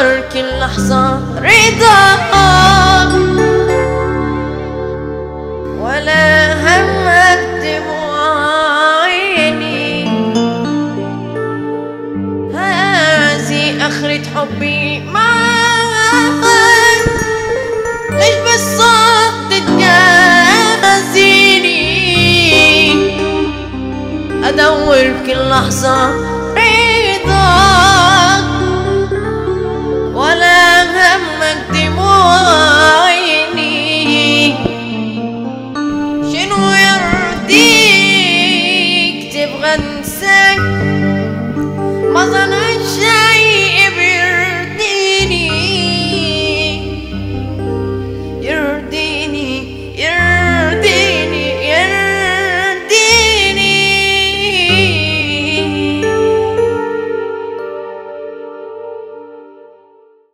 ادور كل لحظة رضاك، ولا همك دموع عيني. هذه آخرة حبي معاك، ليش بس صوت تجازيني؟ ادور كل لحظة رضاك، ولا همك دموع عيني. شنو يرضيك تبغى انساك؟ ما ظن